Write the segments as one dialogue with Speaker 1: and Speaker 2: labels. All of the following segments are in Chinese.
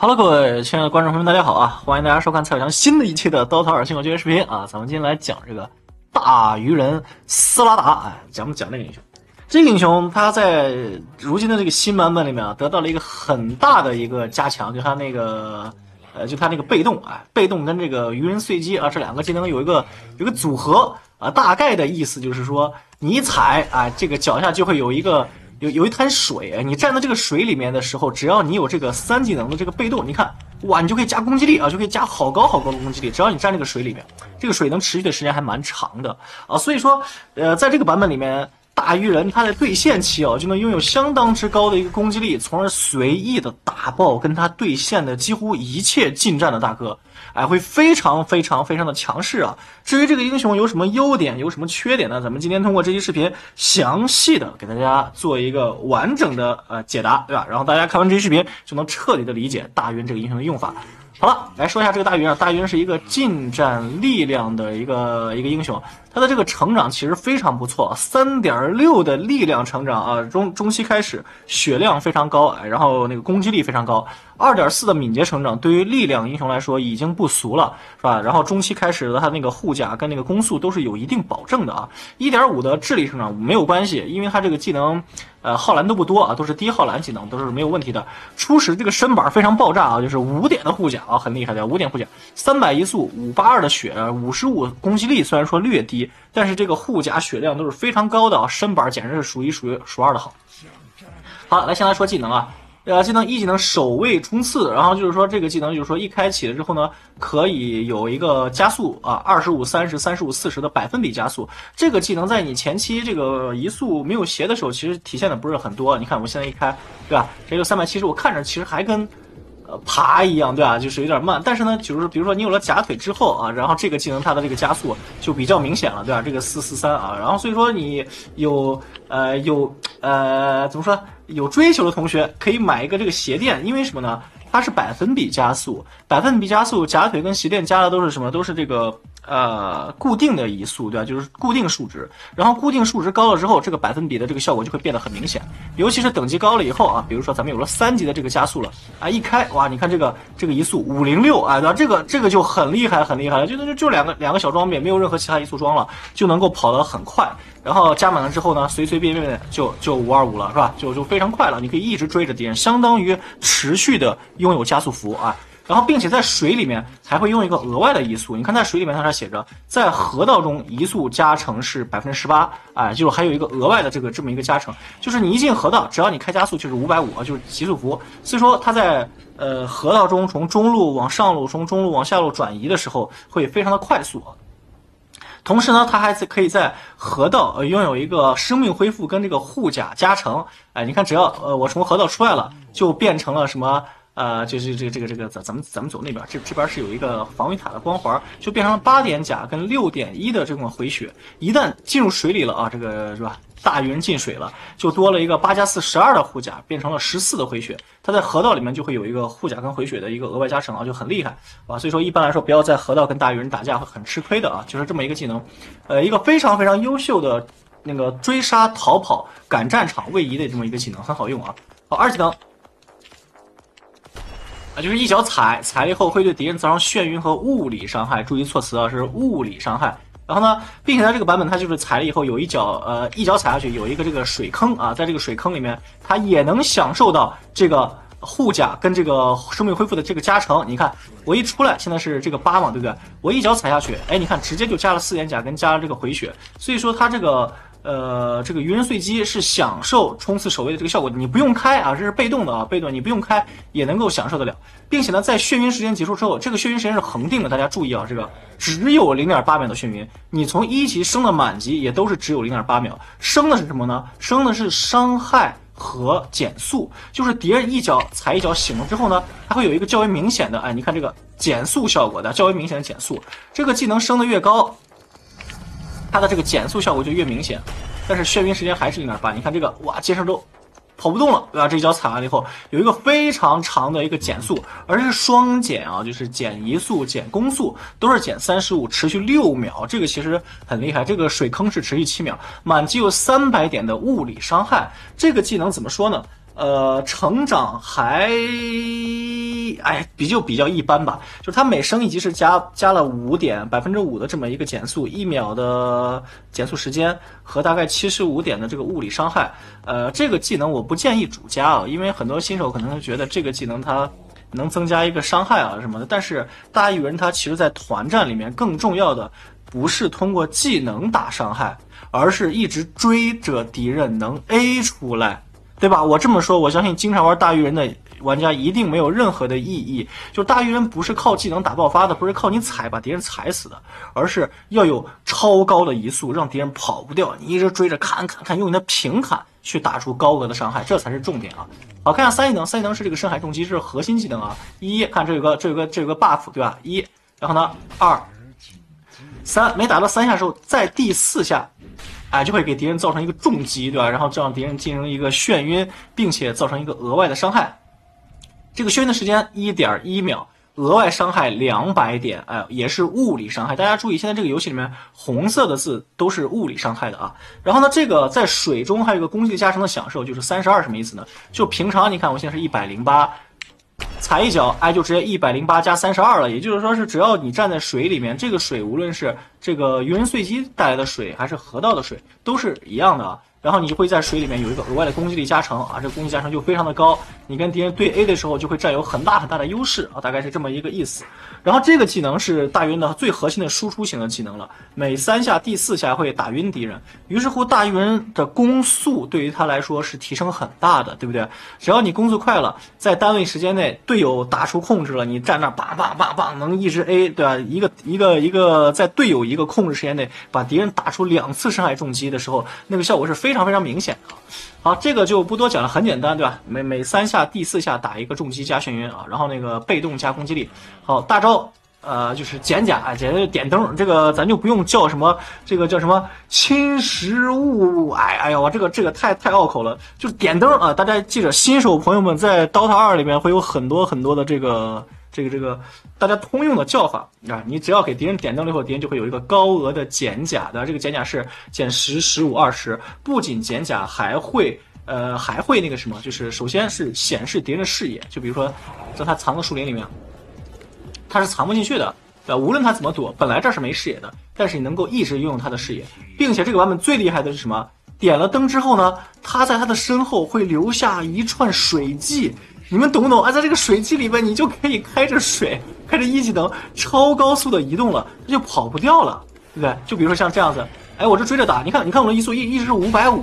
Speaker 1: Hello， 各位亲爱的观众朋友们，大家好啊！欢迎大家收看蔡小强新的一期的刀塔尔新闻教学视频啊！咱们今天来讲这个大鱼人斯拉达，讲这个英雄。这个英雄他在如今的这个新版本里面啊，得到了一个很大的一个加强，就他那个被动被动跟这个鱼人碎击啊，这两个技能有一个组合啊，大概的意思就是说，你一踩这个脚下就会有一滩水，你站在这个水里面的时候，只要你有这个3技能的这个被动，你看，哇，你就可以加攻击力啊，就可以加好高的攻击力。只要你站这个水里面，这个水能持续的时间还蛮长的啊。所以说，在这个版本里面，大鱼人他在对线期就能拥有相当之高的一个攻击力，从而随意的打爆跟他对线的几乎一切近战的大哥。会非常的强势啊！至于这个英雄有什么优点，有什么缺点呢？咱们今天通过这期视频详细的给大家做一个完整的解答，对吧？然后大家看完这期视频就能彻底的理解大鱼这个英雄的用法。好了，来说一下这个大鱼啊，大鱼是一个近战力量的一个英雄，他的这个成长其实非常不错，3.6的力量成长啊，中期开始血量非常高，然后那个攻击力非常高，2.4的敏捷成长，对于力量英雄来说已经不俗了，是吧？然后中期开始的他那个护甲跟那个攻速都是有一定保证的啊。1.5的智力成长没有关系，因为他这个技能耗蓝都不多啊，都是低耗蓝技能，都是没有问题的。初始这个身板非常爆炸啊，就是5点的护甲啊，很厉害的5点护甲，300移速，582的血，55攻击力，虽然说略低，但是这个护甲血量都是非常高的啊，身板简直是数1数2的好。好，来先来说技能啊。技能1技能守卫冲刺，然后就是说这个技能就是说一开启了之后呢，可以有一个加速啊，25、30、35、40的百分比加速。这个技能在你前期这个移速没有斜的时候，其实体现的不是很多。你看我现在一开，对吧？这个370，我看着其实还跟爬一样，对吧？就是有点慢，但是呢，就是比如说你有了假腿之后啊，然后这个技能它的这个加速就比较明显了，对吧？这个443啊，然后所以说你有怎么说？有追求的同学可以买一个这个鞋垫，因为什么呢？它是百分比加速，假腿跟鞋垫加的都是什么？都是这个固定的移速，对吧？就是固定数值，然后固定数值高了之后，这个百分比的这个效果就会变得很明显。尤其是等级高了以后啊，比如说咱们有了3级的这个加速了啊，一开哇，你看这个移速506啊，对吧？这个就很厉害了，就两个小装备，没有任何其他移速装了，就能够跑得很快。然后加满了之后呢，随便就525了，是吧？就非常快了，你可以一直追着敌人，相当于持续的拥有加速服啊。然后并且在水里面还会用一个额外的移速，你看在水里面它这写着，在河道中移速加成是18%，就是还有一个额外的这么一个加成，就是你一进河道，只要你开加速就是550，就是极速服。所以说它在河道中从中路往上路，从中路往下路转移的时候会非常的快速。同时呢，它还可以在河道拥有一个生命恢复跟这个护甲加成。你看只要我从河道出来了，就变成了什么就是这个咱们走那边，这边是有一个防御塔的光环，就变成了8点甲跟6.1的这种回血。一旦进入水里了啊，这个是吧？大鱼人进水了，就多了一个8+4 12的护甲，变成了14的回血。它在河道里面就会有一个护甲跟回血的一个额外加成啊，就很厉害啊。所以说一般来说不要在河道跟大鱼人打架，会很吃亏的啊。就是这么一个技能，一个非常优秀的那个追杀、逃跑、赶战场、位移的这么一个技能，很好用啊。好，2技能。就是一脚踩了以后会对敌人造成眩晕和物理伤害，注意措辞啊，是物理伤害。然后呢，并且在这个版本它就是踩了以后有一脚踩下去有一个这个水坑啊，在这个水坑里面它也能享受到这个护甲跟这个生命恢复的这个加成。你看我一出来现在是这个8嘛，对不对？我一脚踩下去，你看直接就加了4点甲跟加了这个回血，所以说它这个鱼人碎击是享受冲刺守卫的这个效果，你不用开啊，这是被动的啊，被动你不用开也能够享受得了，并且呢，在眩晕时间结束之后，这个眩晕时间是恒定的，大家注意啊，这个只有0.8秒的眩晕，你从1级升到满级也都是只有0.8秒，升的是什么呢？升的是伤害和减速，就是敌人一脚踩一脚醒了之后呢，它会有一个较为明显的，你看这个减速效果的较为明显的减速，这个技能升的越高，它的这个减速效果就越明显，但是眩晕时间还是0.8。你看这个，哇，接上都跑不动了，对吧？这一脚踩完了以后，有一个非常长的一个减速，而是双减啊，就是减移速、减攻速，都是减35，持续6秒，这个其实很厉害。这个水坑是持续7秒，满级有300点的物理伤害。这个技能怎么说呢？成长还比较一般吧，就是它每升一级是加了5% 的这么一个减速，1秒的减速时间和大概75点的这个物理伤害。这个技能我不建议主加啊，因为很多新手可能会觉得这个技能它能增加一个伤害啊什么的，但是大鱼人它其实在团战里面更重要的不是通过技能打伤害，而是一直追着敌人能 A 出来，对吧？我这么说，我相信经常玩大鱼人的玩家一定没有任何的异议。就大鱼人不是靠技能打爆发的，不是靠你踩把敌人踩死的，而是要有超高的移速，让敌人跑不掉，你一直追着砍，用你的平砍去打出高额的伤害，这才是重点啊！好，看一下3技能，3技能是这个深海重击，是核心技能啊。看这有个 buff 对吧？1，然后呢2、3，每打到3下之后，在第4下。就会给敌人造成一个重击，对吧？然后这让敌人进行一个眩晕，并且造成一个额外的伤害。这个眩晕的时间1.1秒，额外伤害200点，也是物理伤害。大家注意，现在这个游戏里面红色的字都是物理伤害的啊。然后呢，这个在水中还有一个攻击力加成的享受，就是32什么意思呢？就平常你看我现在是108。踩一脚，就直接108加32了。也就是说是只要你站在水里面，这个水无论是这个鱼人碎机带来的水，还是河道的水，都是一样的啊。然后你就会在水里面有一个额外的攻击力加成啊，这个攻击加成就非常的高，你跟敌人对 A 的时候就会占有很大的优势啊，大概是这么一个意思。然后这个技能是大鱼人最核心的输出型的技能了，每3下第4下会打晕敌人，于是乎大鱼人的攻速对于他来说是提升很大的，对不对？只要你攻速快了，在单位时间内队友打出控制了，你站那棒能一直 A， 对吧？一个在队友一个控制时间内把敌人打出2次深海重击的时候，那个效果是非常明显的。好，这个就不多讲了，很简单，对吧？每3下第4下打一个重击加眩晕啊，然后那个被动加攻击力。好，大招就是减甲，点灯，这个咱就不用叫什么，这个叫什么侵蚀物，哎呀，我这个太拗口了，就是点灯啊！大家记着，新手朋友们在 DOTA 2里面会有很多的这个大家通用的叫法啊，你只要给敌人点灯了以后，敌人就会有一个高额的减甲的，这个减甲是减10、15、20，不仅减甲，还会那个什么，就是首先是显示敌人的视野，就比如说在他藏的树林里面，他是藏不进去的，对吧？无论他怎么躲，本来这是没视野的，但是你能够一直拥有他的视野，并且这个版本最厉害的是什么？点了灯之后呢，他在他的身后会留下一串水迹。你们懂不懂？在这个水迹里面，你就可以开着水，开着1技能超高速的移动了，这就跑不掉了，对不对？就比如说像这样子，我这追着打，你看我的移速一直是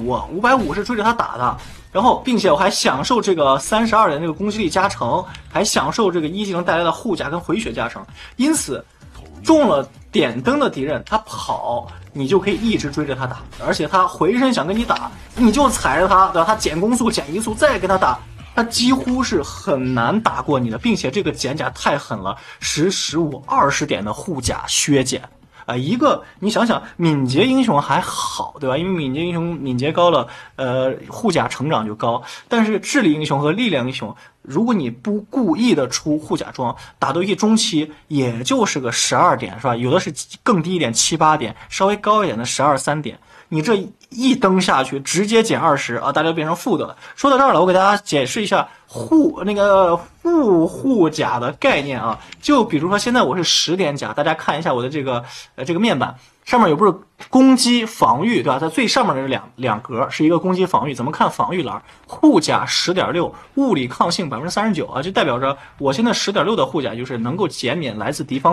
Speaker 1: 550是追着他打的，然后并且我还享受这个32的那个攻击力加成，还享受这个1技能带来的护甲跟回血加成，因此中了点灯的敌人他跑，你就可以一直追着他打，而且他回身想跟你打，你就踩着他，对吧？他减攻速减移速再跟他打，他几乎是很难打过你的，并且这个减甲太狠了，10、15、20点的护甲削减一个你想想，敏捷英雄还好，对吧？因为敏捷英雄敏捷高了，护甲成长就高。但是智力英雄和力量英雄，如果你不故意的出护甲装，打到一中期也就是个12点，是吧？有的是更低一点7、8点，稍微高一点的12、3点。你这一登下去，直接减20啊，大家变成负的了。说到这儿了，我给大家解释一下副护甲的概念啊。就比如说现在我是10点甲，大家看一下我的这个面板。上面有不是攻击防御，对吧？在最上面的是两格，是一个攻击防御。怎么看防御栏？护甲10.6，物理抗性39%啊，就代表着我现在10.6的护甲就是能够减免来自敌方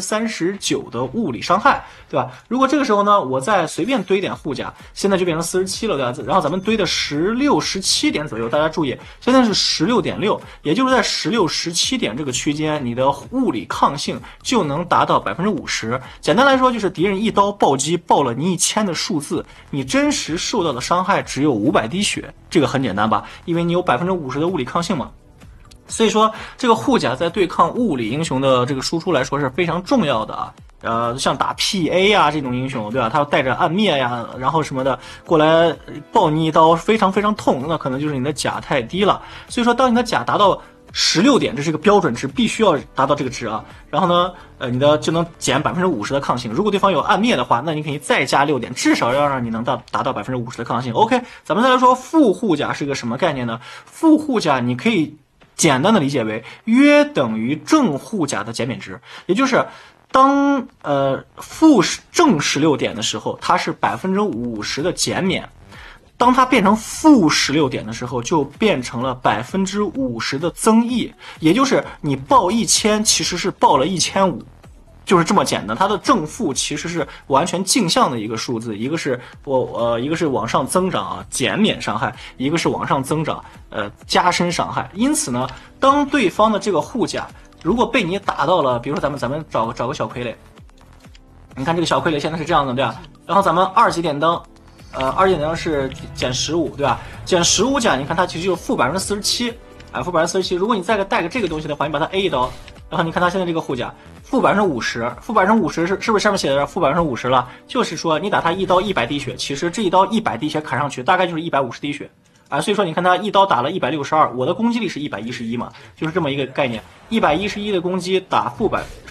Speaker 1: 39%的物理伤害，对吧？如果这个时候呢，我再随便堆点护甲，现在就变成47了，对吧？然后咱们堆的16、17点左右，大家注意，现在是16.6，也就是在16、17点这个区间，你的物理抗性就能达到50%。简单来说，就是敌人一刀暴击爆了你1000的数字，你真实受到的伤害只有500滴血，这个很简单吧？因为你有50%的物理抗性嘛。所以说，这个护甲在对抗物理英雄的这个输出来说是非常重要的啊。像打 PA 啊这种英雄，对吧？他要带着暗灭呀，然后什么的过来爆你一刀，非常痛，那可能就是你的甲太低了。所以说，当你的甲达到16点，这是一个标准值，必须要达到这个值啊。然后呢，你的就能减50%的抗性。如果对方有暗灭的话，那你可以再加6点，至少要让你能达到50%的抗性。OK， 咱们再来说副护甲是个什么概念呢？副护甲你可以简单的理解为约等于正护甲的减免值，也就是当正16点的时候，它是50%的减免。当它变成负16点的时候，就变成了50%的增益，也就是你报1000其实是报了1500，就是这么简单。它的正负其实是完全镜像的一个数字，一个是往上增长啊，减免伤害，一个是往上增长，加深伤害。因此呢，当对方的这个护甲如果被你打到了，比如说咱们找个小傀儡，你看这个小傀儡现在是这样的，对吧？然后咱们2级点灯。2级点灯是减15，对吧？减15甲，你看它其实就负47%，负47%。如果你再带个这个东西的话，你把它 A 一刀，然后你看它现在这个护甲负50%，负50%是不是上面写的负50%了？就是说你打它一刀100滴血，其实这一刀100滴血砍上去，大概就是150滴血。所以说你看他一刀打了162，我的攻击力是111嘛，就是这么一个概念。111的攻击打负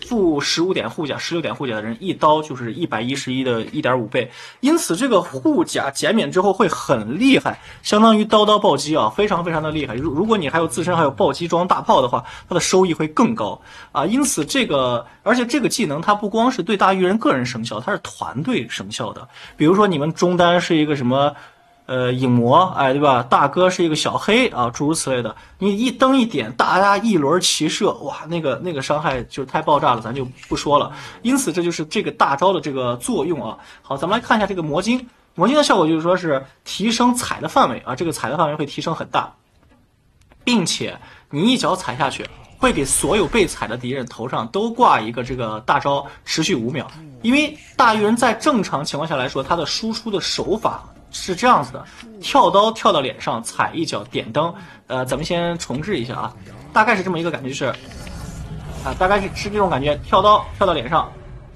Speaker 1: 15点护甲、16点护甲的人，一刀就是111的1.5倍。因此这个护甲减免之后会很厉害，相当于刀暴击啊，非常非常的厉害。如果你还有自身还有暴击装大炮的话，它的收益会更高啊。因此而且这个技能它不光是对大鱼人个人生效，它是团队生效的。比如说你们中单是一个什么影魔，对吧？大哥是一个小黑啊，诸如此类的。你一灯一点，大家一轮齐射，哇，那个伤害就是太爆炸了，咱就不说了。因此，这就是这个大招的这个作用啊。好，咱们来看一下这个魔晶。魔晶的效果就是说是提升踩的范围啊，这个踩的范围会提升很大，并且你一脚踩下去，会给所有被踩的敌人头上都挂一个这个大招，持续5秒。因为大鱼人在正常情况下来说，他的输出的手法是这样子的，跳刀跳到脸上，踩一脚点灯。咱们先重置一下啊，大概是这么一个感觉，就是大概是这种感觉，跳刀跳到脸上，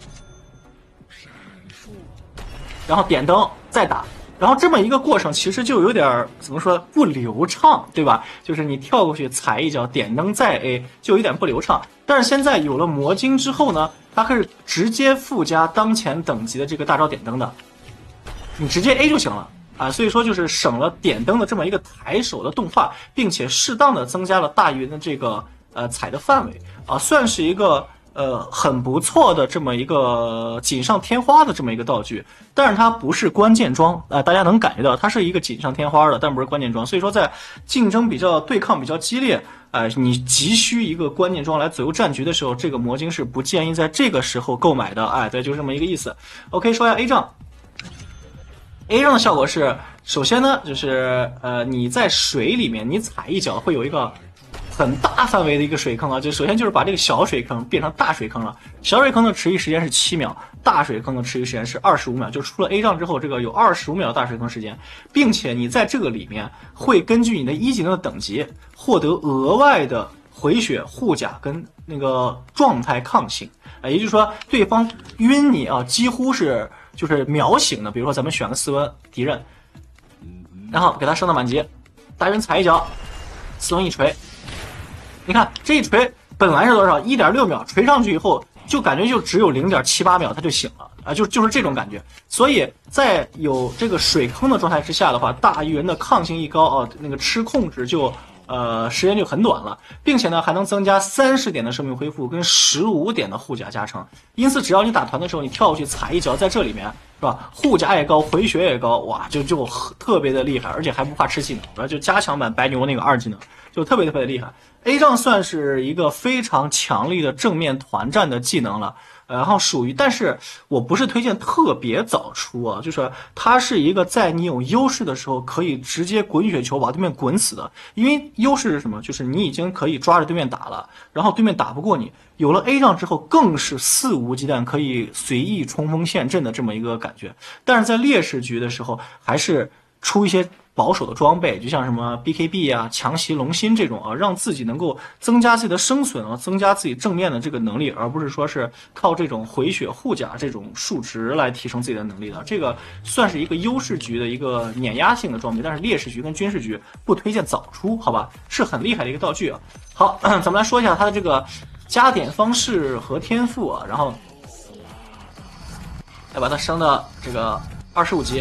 Speaker 1: 然后点灯再打，然后这么一个过程其实就有点怎么说不流畅，对吧？就是你跳过去踩一脚点灯再 A 就有点不流畅。但是现在有了魔晶之后呢，它可以直接附加当前等级的这个大招点灯的，你直接 A 就行了啊，所以说就是省了点灯的这么一个抬手的动画，并且适当的增加了大鱼的这个踩的范围啊，算是一个很不错的这么一个锦上添花的这么一个道具，但是它不是关键装大家能感觉到它是一个锦上添花的，但不是关键装，所以说在竞争对抗比较激烈，你急需一个关键装来左右战局的时候，这个魔晶是不建议在这个时候购买的，对，就是这么一个意思。OK， 说一下 A 仗。A 仗的效果是，首先呢，就是你在水里面你踩一脚会有一个很大范围的一个水坑啊，就首先就是把这个小水坑变成大水坑了。小水坑的持续时间是7秒，大水坑的持续时间是25秒，就出了 A 仗之后，这个有25秒大水坑时间，并且你在这个里面会根据你的1技能的等级获得额外的回血、护甲跟那个状态抗性，也就是说对方晕你啊，几乎是就是秒醒的。比如说咱们选个斯文敌人，然后给他升到满级，大人踩一脚，斯文一锤，你看这一锤本来是多少 1.6秒，锤上去以后就感觉就只有0.78秒他就醒了啊，就是这种感觉。所以在有这个水坑的状态之下的话，大鱼人的抗性一高啊，那个吃控制就时间就很短了，并且呢还能增加30点的生命恢复跟15点的护甲加成。因此只要你打团的时候，你跳过去踩一脚，在这里面是吧，护甲也高，回血也高，哇，就特别的厉害，而且还不怕吃技能，就加强版白牛那个2技能，就特别的厉害。A 仗算是一个非常强力的正面团战的技能了。然后属于，但是我不是推荐特别早出啊，就是它是一个在你有优势的时候可以直接滚雪球把对面滚死的。因为优势是什么？就是你已经可以抓着对面打了，然后对面打不过你。有了 A 仗之后，更是肆无忌惮可以随意冲锋陷阵的这么一个感觉。但是在劣势局的时候，还是出一些保守的装备，就像什么 BKB 啊、强袭龙心这种啊，让自己能够增加自己的生存啊，增加自己正面的这个能力，而不是说是靠这种回血护甲这种数值来提升自己的能力的。这个算是一个优势局的一个碾压性的装备，但是劣势局跟军事局不推荐早出，好吧？是很厉害的一个道具啊。好，咱们来说一下它的这个加点方式和天赋啊，然后要把它升到这个25级。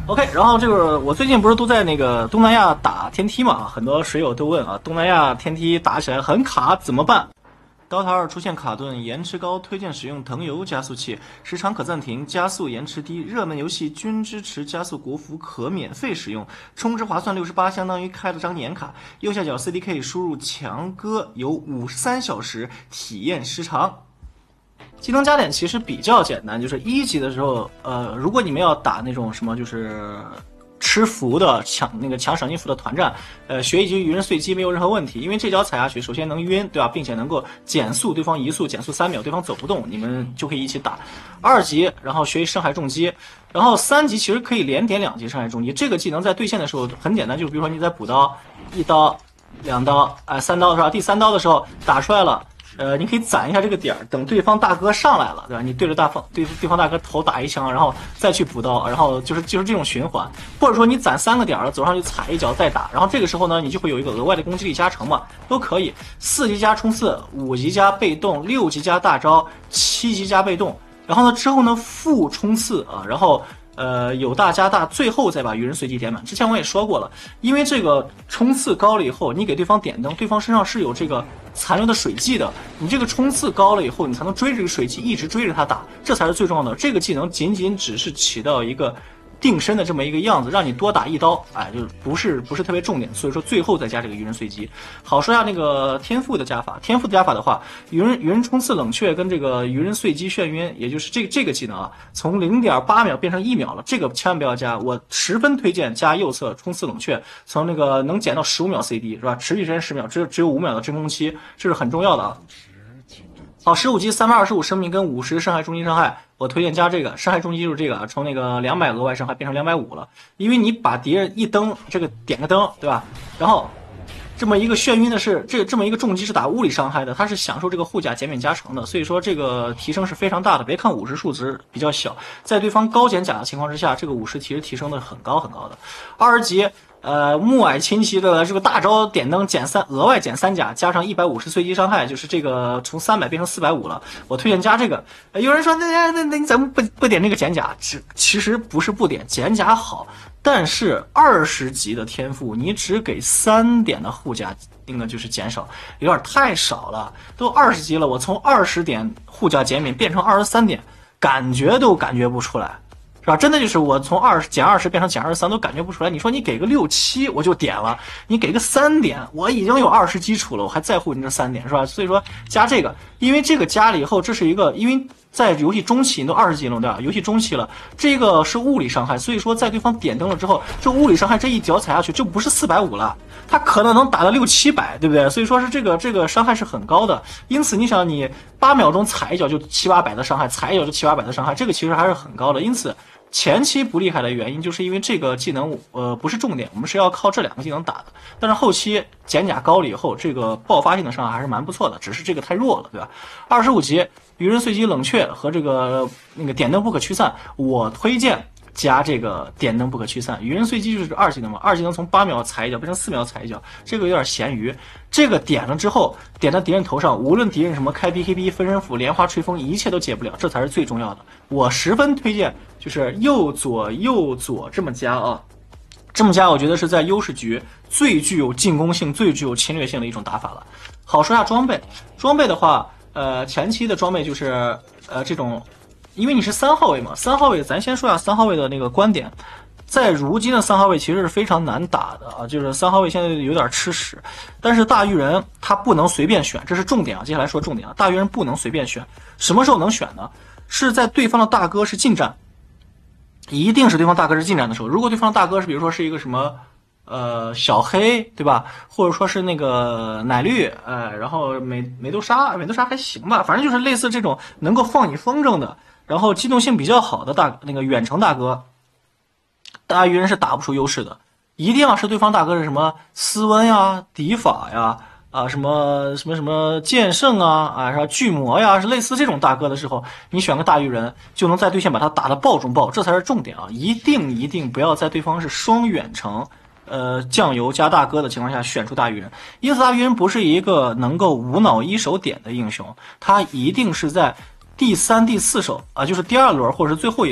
Speaker 1: OK， 然后这个我最近不是都在那个东南亚打天梯嘛，很多水友都问啊，东南亚天梯打起来很卡怎么办？DOTA 2出现卡顿，延迟高，推荐使用藤油加速器，时长可暂停，加速延迟低，热门游戏均支持加速国服，可免费使用，充值划算68，相当于开了张年卡。右下角 CDK 输入强哥有53小时体验时长。技能加点其实比较简单，就是1级的时候，如果你们要打那种什么就是吃符的抢赏金符的团战，学一局鱼人碎击没有任何问题，因为这脚踩下去，首先能晕，对吧？并且能够减速对方移速，减速3秒，对方走不动，你们就可以一起打。2级，然后学一深海重击，然后3级其实可以连点2级深海重击。这个技能在对线的时候很简单，就是比如说你在补刀，1刀、2刀，3刀是吧？第3刀的时候打出来了。你可以攒一下这个点儿，等对方大哥上来了，对吧？你对着对方大哥头打一枪，然后再去补刀，然后就是这种循环，或者说你攒3个点了，走上去踩一脚再打，然后这个时候呢，你就会有一个额外的攻击力加成嘛，都可以。4级加冲刺，5级加被动，6级加大招，7级加被动，然后呢之后呢负冲刺啊，然后。有大加大，最后再把鱼人随机点满。之前我也说过了，因为这个冲刺高了以后，你给对方点灯，对方身上是有这个残留的水技的。你这个冲刺高了以后，你才能追这个水技，一直追着他打，这才是最重要的。这个技能仅仅只是起到一个定身的这么一个样子，让你多打1刀，哎，就不是特别重点。所以说最后再加这个鱼人随机。好，说下那个天赋的加法。天赋的加法的话，鱼人冲刺冷却跟这个鱼人随机眩晕，也就是这个技能啊，从0.8秒变成1秒了，这个千万不要加。我十分推荐加右侧冲刺冷却，从那个能减到15秒 CD 是吧？持续时间10秒，只有5秒的真空期，这是很重要的啊。好，15级325生命跟50伤害重击伤害，我推荐加这个伤害重击，就是这个从那个200额外伤害变成250了，因为你把敌人一灯，这个点个灯，对吧？然后这么一个眩晕的是这么一个重击是打物理伤害的，它是享受这个护甲减免加成的，所以说这个提升是非常大的。别看50数值比较小，在对方高减甲的情况之下，这个50其实提升的很高很高的。20级。暮霭侵袭的这个大招点灯额外减3甲，加上150随机伤害，就是这个从300变成450了。我推荐加这个。有人说那你怎么不点这个减甲？其实不是不点，减甲好，但是20级的天赋你只给3点的护甲，那个就是减少，有点太少了。都20级了，我从20点护甲减免变成23点，感觉不出来。是吧？真的就是我从减20变成减23都感觉不出来。你说你给个6、7我就点了，你给个3点，我已经有20基础了，我还在乎你这3点是吧？所以说加这个，因为这个加了以后，这是一个，因为在游戏中期你都20级了对吧？游戏中期了，这个是物理伤害，所以说在对方点灯了之后，这物理伤害这一脚踩下去就不是450了，他可能能打到6、700，对不对？所以说是这个伤害是很高的。因此你想，你8秒钟踩一脚就7、800的伤害，踩一脚就7、800的伤害，这个其实还是很高的。因此。前期不厉害的原因，就是因为这个技能不是重点，我们是要靠这2个技能打的。但是后期减甲高了以后，这个爆发性的伤害还是蛮不错的，只是这个太弱了，对吧？25级鱼人随机冷却和这个点灯不可驱散，我推荐加这个点灯不可驱散。鱼人随机就是2技能嘛，2技能从8秒踩一脚变成4秒踩一脚，这个有点咸鱼。这个点了之后，点到敌人头上，无论敌人什么开 BKB、分身斧、莲花吹风，一切都解不了，这才是最重要的。我十分推荐，就是右左这么加啊，这么加我觉得是在优势局最具有进攻性、最具有侵略性的一种打法了。好，说下装备，装备的话，前期的装备就是这种。因为你是3号位嘛，3号位咱先说下3号位的那个观点，在如今的3号位其实是非常难打的啊，就是3号位现在有点吃屎，但是大鱼人他不能随便选，这是重点啊。接下来说重点啊，大鱼人不能随便选，什么时候能选呢？是在对方的大哥是近战，一定是对方大哥是近战的时候。如果对方大哥是比如说是一个什么小黑对吧，或者说是那个奶绿，然后美杜莎还行吧，反正就是类似这种能够放你风筝的。然后机动性比较好的那个远程大哥，大鱼人是打不出优势的，一定要是对方大哥是什么斯温呀、迪法呀、什么剑圣啊、什么巨魔呀，是类似这种大哥的时候，你选个大鱼人就能在对线把他打得爆中爆，这才是重点啊！一定不要在对方是双远程。酱油加大哥的情况下选出大鱼人，因此大鱼人不是一个能够无脑一手点的英雄，他一定是在第3、第4手啊，就是第2轮或者是最后一轮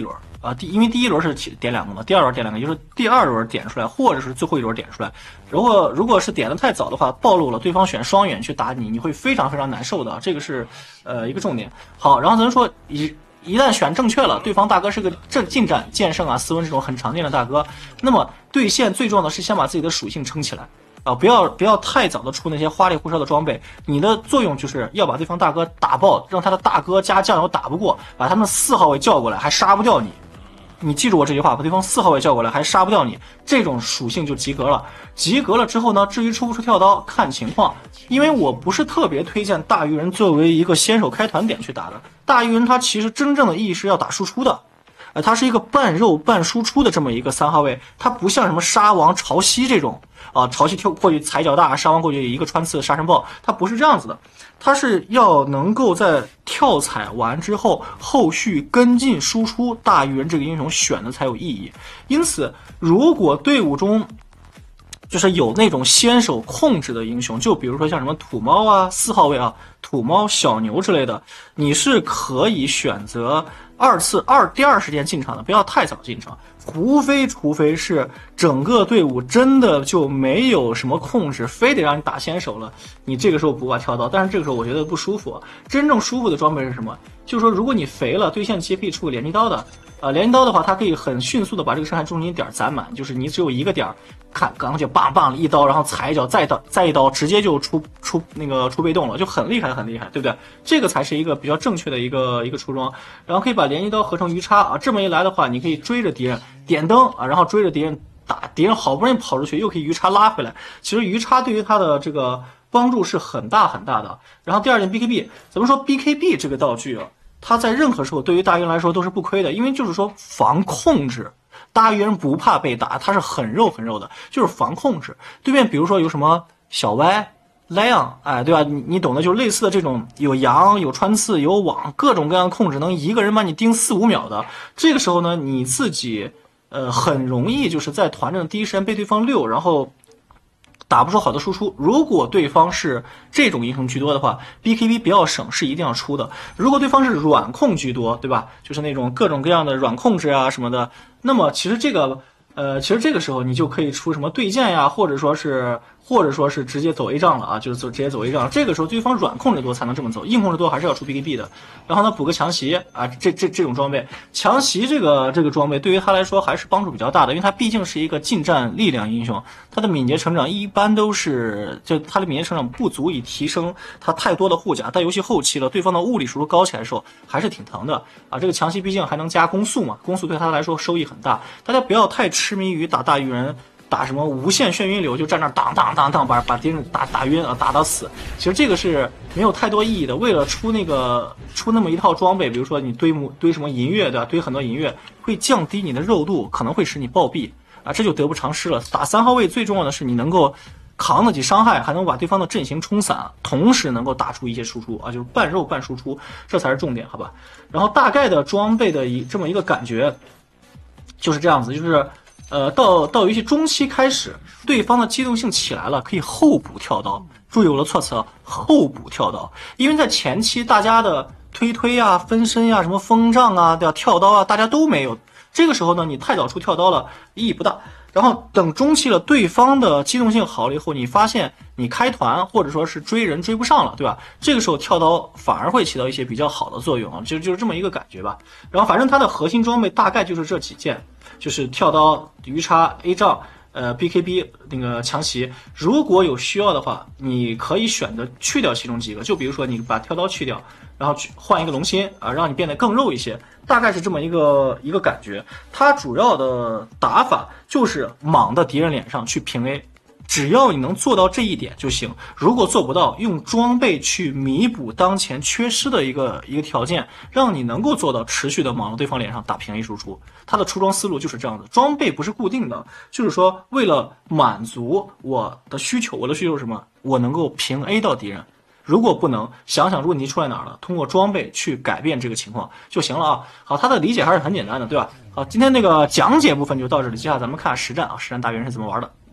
Speaker 1: 因为第一轮是点2个嘛，第二轮点2个，就是第二轮点出来，或者是最后一轮点出来。如果是点的太早的话，暴露了对方选双远去打你，你会非常非常难受的，这个是一个重点。好，然后咱说一旦选正确了，对方大哥是个近战剑圣啊、斯文这种很常见的大哥，那么对线最重要的是先把自己的属性撑起来。不要太早的出那些花里胡哨的装备，你的作用就是要把对方大哥打爆，让他的大哥加酱油打不过，把他们4号位叫过来还杀不掉你。你记住我这句话，把对方4号位叫过来还杀不掉你，这种属性就及格了。及格了之后呢，至于出不出跳刀看情况，因为我不是特别推荐大鱼人作为一个先手开团点去打的。大鱼人他其实真正的意义是要打输出的。它是一个半肉半输出的这么一个3号位，它不像什么沙王、潮汐这种潮汐跳过去踩脚大，沙王过去一个穿刺杀神爆，它不是这样子的，它是要能够在跳踩完之后，后续跟进输出，大鱼人这个英雄选的才有意义。因此，如果队伍中就是有那种先手控制的英雄，就比如说像什么土猫啊、4号位啊、土猫、小牛之类的，你是可以选择第二时间进场的，不要太早进场，除非是整个队伍真的就没有什么控制，非得让你打先手了，你这个时候补把跳刀，但是这个时候我觉得不舒服。真正舒服的装备是什么？就是说如果你肥了，对线期可以出个连击刀的，连击刀的话，它可以很迅速的把这个伤害中心点攒满，就是你只有一个点，刚刚就棒棒一刀，然后踩一脚，再一刀，直接就出被动了，就很厉害，对不对？这个才是一个比较正确的一个出装，然后可以把连击刀合成鱼叉啊，这么一来的话，你可以追着敌人点灯啊，然后追着敌人打，敌人好不容易跑出去，又可以鱼叉拉回来。其实鱼叉对于他的这个帮助是很大的。然后第二件 BKB， 怎么说 BKB 这个道具啊？它在任何时候对于大鱼人来说都是不亏的，因为就是说防控制，大鱼人不怕被打，他是很肉的，就是防控制。对面比如说有什么小歪、Lion，对吧？你懂的，就是类似的这种有羊、有穿刺、有网，各种各样的控制，能一个人把你盯4-5秒的。这个时候呢，你自己很容易就是在团战第一时间被对方溜，然后打不出好的输出。如果对方是这种英雄居多的话 ，BKB 不要省，是一定要出的。如果对方是软控居多，对吧？就是那种各种各样的软控制啊什么的，那么其实这个时候你就可以出什么对剑呀，或者说是直接走 A 仗了啊，就是直接走 A 仗。这个时候对方软控制多才能这么走，硬控制多还是要出 BKB 的。然后呢，补个强袭啊，这种装备，强袭这个装备对于他来说还是帮助比较大的，因为他毕竟是一个近战力量英雄，他的敏捷成长一般都是他的敏捷成长不足以提升他太多的护甲，但游戏后期了，对方的物理输出高起来的时候还是挺疼的啊。这个强袭毕竟还能加攻速嘛，攻速对他来说收益很大，大家不要太痴迷于打大鱼人。打什么无限眩晕流，就站那当把敌人打晕啊，打到死。其实这个是没有太多意义的。为了出那么一套装备，比如说你堆什么银月的，堆很多银月，会降低你的肉度，可能会使你暴毙啊，这就得不偿失了。打3号位最重要的是你能够扛得起伤害，还能把对方的阵型冲散，同时能够打出一些输出啊，就是半肉半输出，这才是重点，好吧？然后大概的装备的这么一个感觉就是这样子，就是。到游戏中期开始，对方的机动性起来了，可以后补跳刀。注意我的措辞，后补跳刀，因为在前期大家的推啊、分身啊、什么风杖啊、对吧、跳刀啊，大家都没有。这个时候呢，你太早出跳刀了，意义不大。然后等中期了，对方的机动性好了以后，你发现你开团或者说是追人追不上了，对吧？这个时候跳刀反而会起到一些比较好的作用啊，就是这么一个感觉吧。然后反正它的核心装备大概就是这几件。就是跳刀、鱼叉、A 杖、BKB 那个强袭，如果有需要的话，你可以选择去掉其中几个，就比如说你把跳刀去掉，然后换一个龙心啊，让你变得更肉一些，大概是这么一个感觉。它主要的打法就是莽到敌人脸上去平 A。只要你能做到这一点就行，如果做不到，用装备去弥补当前缺失的一个条件，让你能够做到持续的莽到对方脸上打平 A 输出。它的出装思路就是这样的，装备不是固定的，就是说为了满足我的需求，我的需求是什么？我能够平 A 到敌人。如果不能，想想如果你出来哪儿了，通过装备去改变这个情况就行了啊。好，它的理解还是很简单的，对吧？好，今天那个讲解部分就到这里，接下来咱们看实战啊，实战大鱼人是怎么玩的。